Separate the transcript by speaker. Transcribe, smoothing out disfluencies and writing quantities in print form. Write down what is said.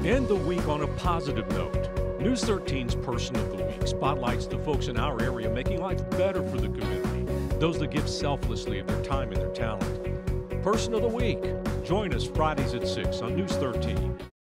Speaker 1: End the week on a positive note. News 13's Person of the Week spotlights the folks in our area making life better for the community, those that give selflessly of their time and their talent. Person of the Week. Join us Fridays at 6 on News 13.